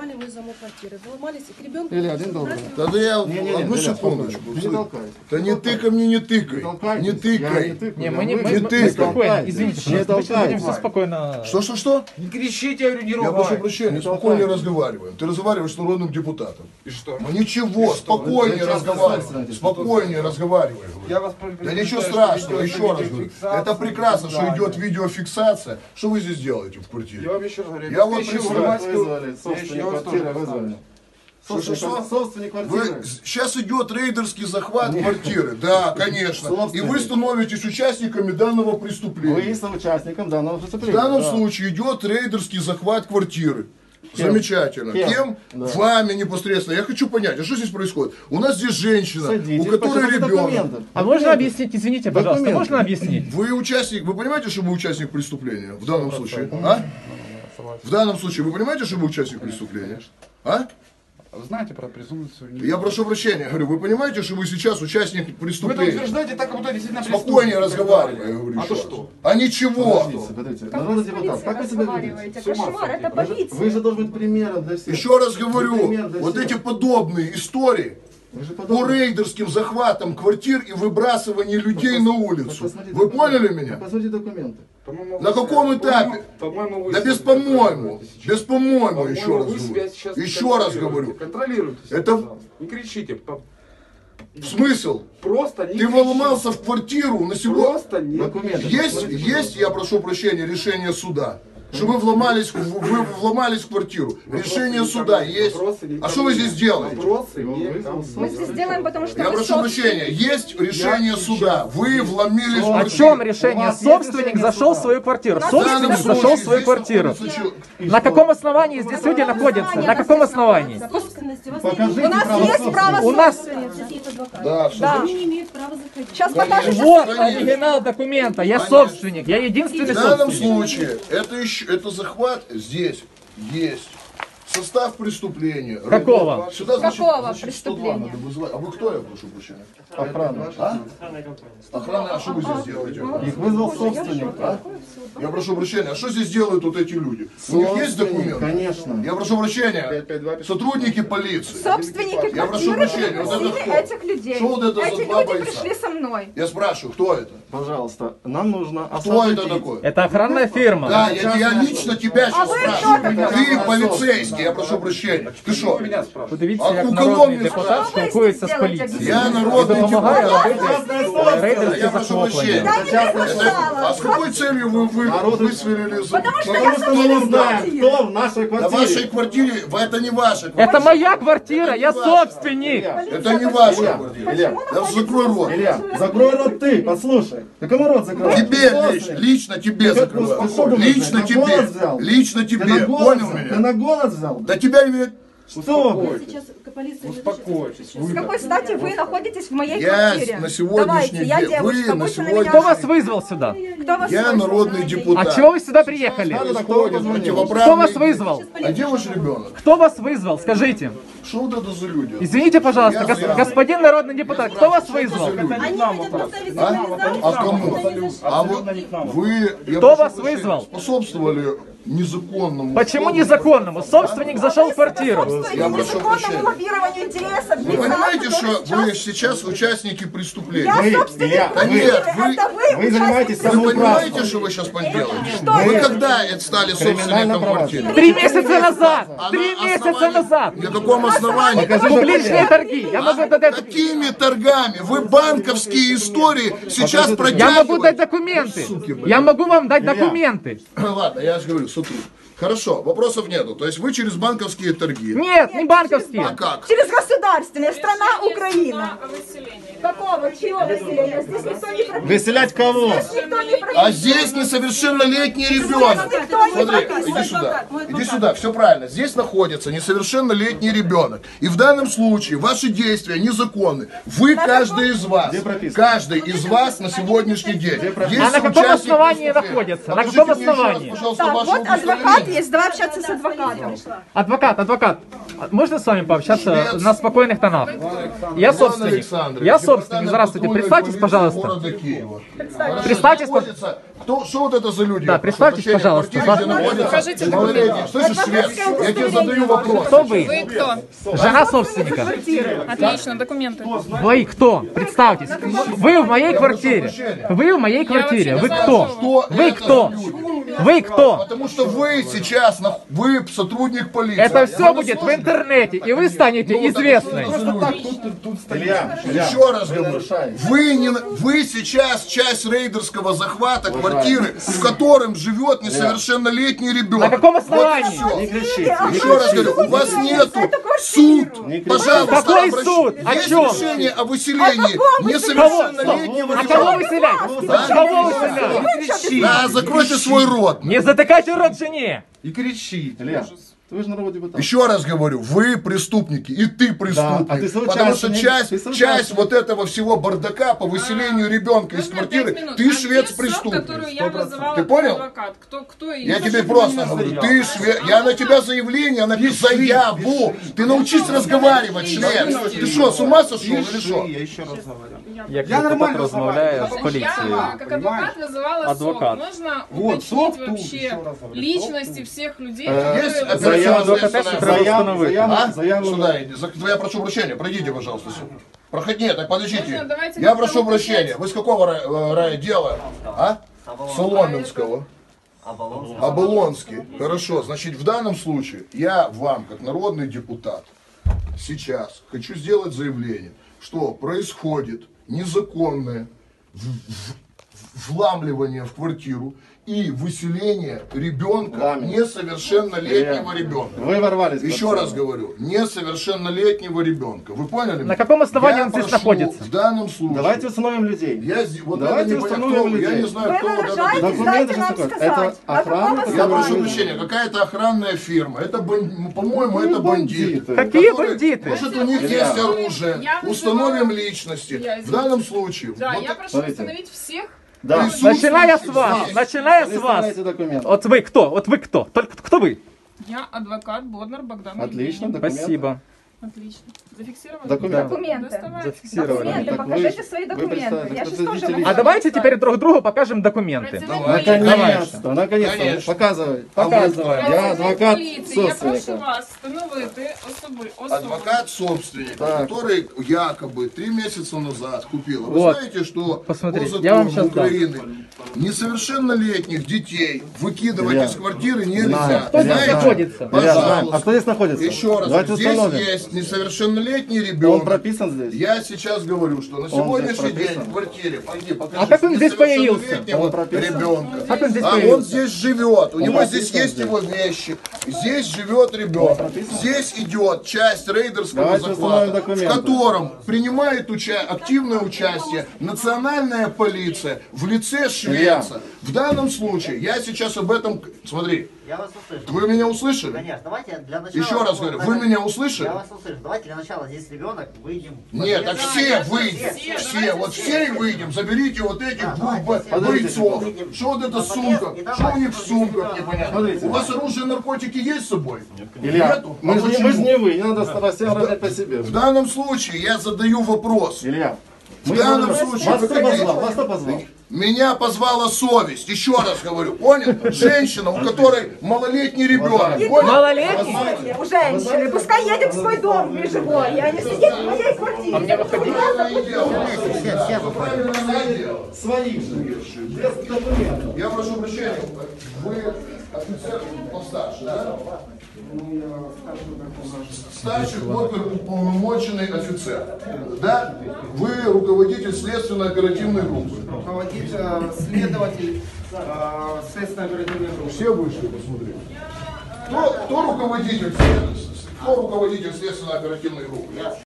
взломали мой замок квартиры. Вломались и к ребенку... Или один долго. Тогда я одну секундочку. Да не тыкай мне, не тыкай. Не тыкай. Не, мы спокойно, извините, пожалуйста, мы сейчас будем все спокойно... Что? Не кричите, я говорю, не Я ругай. прошу прощения, спокойнее разговариваем. Ты разговариваешь с народным депутатом. И что? Ну ничего, спокойнее разговариваем. Спокойнее разговаривай. Я вас Да ничего страшного, еще раз говорю. Это прекрасно, что идет видеофиксация. Что вы здесь делаете в квартире? Я вам еще раз говорю, Я вот Вызвали, собственник квартиры вызвали. Собственник квартиры. Сейчас идет рейдерский захват квартиры. Да, конечно. И вы становитесь участниками данного преступления. Вы соучастником данного В преступления. данном случае идет рейдерский захват квартиры. Замечательно. Кем? Да. Вами непосредственно. Я хочу понять, а что здесь происходит? У нас здесь женщина, Садитесь, у которой почитайте ребенок. документы. А можно объяснить, извините, пожалуйста, Документы. можно объяснить? Вы участник, вы понимаете, что вы участник преступления в данном случае? А? В данном случае вы понимаете, что вы участник преступления? А? Вы знаете про презумпцию? Я прошу прощения, говорю, вы понимаете, что вы сейчас участник Вы это преступления? утверждаете так, как будто действительно Спокойнее разговаривай, я говорю. А то еще раз. что? А ничего. Смотрите, Как вы народный с депутат, полицией как вы себя ведете? разговариваете? С ума Кошмар, сойти. это полиция. Вы же должны быть примером для всех. Еще раз говорю, Пример для вот всех. эти подобные истории Вы же по подумайте. рейдерским захватам квартир и выбрасыванию людей на улицу. Посмотрите Вы документы. поняли меня? Посмотрите документы. По-моему, На вы каком себя- этапе? По-моему, вы Да себя без по-моему, контролируете сейчас. без по-моему, По-моему, еще раз вы себя говорю. сейчас Еще раз контролируете. говорю. Контролируйте себя, Это- пожалуйста. Не кричите. Смысл? Просто не Ты кричите. вломался в квартиру на сегодня. Просто не Документы. Есть, я прошу прощения, решение суда. Что вы вломались в квартиру. Решение суда есть. А что вы здесь делаете? Вопросы не Мы здесь делаем, потому что Я мы прошу прощения, есть решение суда. Вы вломились в О квартиру. чем решение? У вас есть Собственник решение зашел в суда? свою квартиру. В данном Собственник случае зашел в свою здесь квартиру. находится человек. На каком основании здесь люди находятся? На каком основании? Покажите У нас право есть право У нас- собственности. Да, все Да. значит? Они не имеют права заходить. Сейчас покажешь. Вот оригинал документа. Я собственник. Я единственный В данном собственник. случае это захват здесь есть. Состав преступления. Какого? Сюда, Какого 102 преступления? надо вызывать. А вы кто, я прошу прощения? Охрана. А? Охрана, а что вы здесь делаете? Их вызвал собственник. Я прошу прощения, а что здесь делают вот эти люди? У них есть документы? Конечно. Я прошу прощения, сотрудники полиции. Собственники Я прошу квартиры прощения, вот это пригласили кто? этих людей. Что вот это за Эти два люди бойца? пришли со мной. Я спрашиваю, кто это? Пожалуйста, нам нужно Кто это такой? Это охранная фирма. Да, я лично тебя сейчас вы спрашиваю. кто Ты полицейский, я прошу прощения. Ты что? меня спрашивают. Тут видите, А як у кого народний мне депутат спрашивать? спілкується з Що ви здесь поліцією. Я делаете? народный Допомагає депутат. робити рейдерські Я прошу прощения. захоплення. Я не приглашала. А с какой целью вы высверлили за... Потому что я Потому что мы не знаем, собственник. кто в нашей На вашей квартире. квартире, это не ваша квартира. Это моя квартира, я собственник. Это не ваша квартира. Илья, Я закрой рот. Илья, закрой рот ты, послушай. Ты кому рот закрой? Тебе лично тебе закрываю. Лично тебе. Лично Ты тебе. на голос Понял взял? Ты меня? на голос взял? Да тебя имеет... Что? Сейчас полиция... Успокойтесь. С какой стати вы находитесь в моей Я квартире? на сегодняшний Давайте, я день... девушка, Вы на будьте на сегодня... меня. Кто вас вызвал сюда? Кто вас Я вызвал? народный А депутат. чего вы сюда приехали? Кто Противоправный... вас вызвал? А где ваш ребенок? Кто вас вызвал? Скажите. Что вот это за люди? Извините, пожалуйста, господин народный депутат, кто вас вызвал? Они хотят поставить сигнализацию. А кому? А вот вы... я Кто прошу вас прощения, вызвал? Способствовали незаконному... Почему незаконному? Собственник зашел в квартиру. Я прошу прощения. Лоббированию интересов. Вы понимаете, что вы сейчас участники преступления? Я собственник Илья, квартиры, нет, вы- это вы занимаетесь участник Вы понимаете, самоуправством. что вы сейчас делаете? Что Вы вы? когда это стали собственником квартиры? 3 месяца назад! А 3 на месяца основании- назад! На каком основании? Публичные торги! Я могу дать... Какими торгами? Вы банковские истории сейчас Я протягиваете. могу дать документы! Я могу вам дать документы! Ладно, я же говорю, смотри. Хорошо, вопросов нету. То есть вы через банковские торги. Нет, не банковские! А как? Через государственное, страна Украина. Какого? Чего выселения? Здесь никто не проходит. Выселять кого? Никто не проходит. А здесь несовершеннолетний ребенок. Никто не Смотри, проходит. иди сюда. Иди сюда, все правильно. Здесь находится несовершеннолетний ребенок. И в данном случае ваши действия незаконны. Вы, каждый из вас, каждый из вас на сегодняшний день. А на каком основании находится? На каком основании? Пожалуйста, Так, ваше вот адвокат есть, давай общаться с адвокатом. Адвокат, можно с вами пообщаться на спокойных тонах? Я Иван собственник. Александрович, Я собственник. департамент Здравствуйте. патрульной Представьтесь, полиции пожалуйста. города Киева. Представьтесь, Находится- Что вот это за люди? Да, представьтесь, Прошу прощения, пожалуйста. в квартире, где находится малолетний. Слышишь, швед? Я тебе задаю вопрос. Кто вы? Вы кто? Жена собственника. Отлично, документы. Вы кто? Представьтесь. Вы в моей квартире. Вы в моей квартире. Вы кто? Что Вы это кто? за люди? Вы кто? Потому что вы сейчас, вы сотрудник полиции. Это все Вы будет в служите. интернете, и вы станете Ну, известны. Илья, Еще раз говорю, вы сейчас часть рейдерского захвата квартиры, в котором живет несовершеннолетний ребенок. На каком Вот и основании? всё. не кричите. Еще раз говорю, у вас нету суд. Пожалуйста, Какой обращайтесь. суд? О Есть чем? решение о выселении несовершеннолетнего А кого ребенка. выселять? Кого выселять? Да, закройте свой рот. Не затыкайте рот жене! И кричит. Илья, вы же народный депутат. Еще раз говорю, вы преступники, и ты преступник. Да, а ты потому что соучастник. часть вот этого всего бардака по выселению ребенка из квартиры, ты швец-преступник. которую я вызывала Ты понял? адвокат. Кто ее? Я тебе просто говорю, ты швед, я на тебя заявление напишу, заяву. Ты научись разговаривать, швед. Ты что, с ума сошел или что? Я еще раз говорю. Я нормально розмовляю з Я, поліцією. как адвокат, вызывала Адвокат. СОК. Нужно Вот, уточнить СОК тут, вообще еще раз говорю, личности всех людей, Есть которые... оперативно адвоката следственная треба заява? встановити. А? Заяву. Сюда иди. Я прошу прощения, пройдите, пожалуйста, сюда. Проходи, нет, так подождите. Можно, давайте Я как-то прошу уточнять. прощения. Вы с какого райотдела? А? Соломенского. Оболонский. Хорошо, значит, в данном случае я вам, как народный депутат, сейчас хочу сделать заявление, что происходит незаконное вламливание в квартиру и выселение ребенка, несовершеннолетнего ребенка. Вы ворвались. Еще раз говорю, несовершеннолетнего ребенка. Вы поняли? На каком основании Я он здесь прошу находится? В данном случае. Давайте установим людей. Вот Давайте это непонятно, установим кто, я людей. не знаю, Вы кто вот это. выражаетесь, Документы дайте же нам такое. сказать. Это охрана, На каком Я прошу основании? прощения, какая-то охранная фирма. Это, по-моему, это бандиты. Какие которые- бандиты? Может, у них есть оружие. Я вызывала- Установим личности. Я В данном случае. Да, вот я прошу смотрите. установить всех. Да. присутствующих Начиная с вас, здесь. начиная с вас. Представляете документы. Вот вы кто? Вот вы кто? Только кто вы? Я адвокат Боднар Богдан. Отлично, Евгеньевич. документы. Спасибо. Отлично. Зафиксировали? Документы. Документы. Доставайте. Зафиксировали. Документы, Так покажите вы- свои вы документы. представьте, Я сейчас представитель тоже лиц. А давайте теперь друг другу покажем документы. Наконец-то, наконец-то. Конечно. Показывай. Показывай. Я адвокат полиции. Я прошу собственника. вас встановити особи. Адвокат собственника, Так. который якобы 3 месяца назад купил. Вы Вот. знаете, что Посмотрите, по я вам закону щас дам. Украины несовершеннолетних детей выкидывать Илья, из квартиры нельзя. знаю. Кто здесь Знаете? находится? Илья, знаем. Пожалуйста. А кто здесь находится? Еще раз, Давайте здесь установим. есть несовершеннолетний Он ребенок. прописан здесь? Я сейчас говорю, что на сегодняшний день прописан? в квартире, пойди, покажи, А как он здесь появился? несовершеннолетнего Он прописан? ребенка. Как он здесь А он появился? здесь живет, у него прописан здесь есть здесь? его вещи, здесь живет ребенок. Здесь идет часть рейдерского Давайте установим захвата, в документы. котором принимает активное участие национальная полиция в лице швеца. В данном случае, я сейчас об этом... Смотри, Я вас услышу. вы меня услышали? Конечно, давайте для начала... Еще раз говорю, вы меня услышали? Я вас услышу. Давайте для начала здесь ребенок, выйдем. Нет, так все выйдем, все, вот все и выйдем, заберите вот этих двух бойцов. Что вот эта сумка, что у них в сумках, непонятно. Смотрите. У вас оружие, наркотики есть с собой? Илья, Нету? мы А же почему? не вы, не надо стараться раздать по себе. В данном случае я задаю вопрос. Илья, В данном вас случае, кто вы позвал? хотите? Вас кто позвал? Меня позвала совесть, еще раз говорю, понял? Женщина, у которой малолетний ребенок, понял? Малолетний? У женщины. Пускай едет в свой дом межевой, а не сидит в моей квартире. Все выходим. Своих же. Без документов. Я прошу прощения, вы офицер постарше, да? Старший оперуполномоченный офицер, да? Вы руководитель следственно-оперативной группы. Руководит следователь следственной оперативной группы. Все вышли, посмотри. Кто руководитель следственно-оперативной группы?